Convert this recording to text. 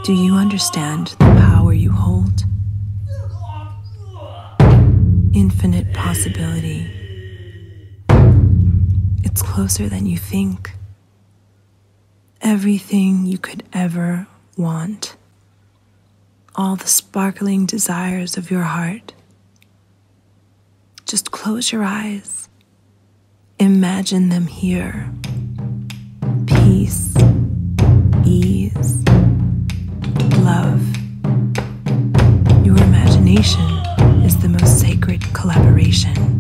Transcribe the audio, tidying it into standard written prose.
Do you understand the power you hold? Infinite possibility. It's closer than you think. Everything you could ever want. All the sparkling desires of your heart. Just close your eyes. Imagine them here. Peace, ease, love. Your imagination is the most sacred collaboration.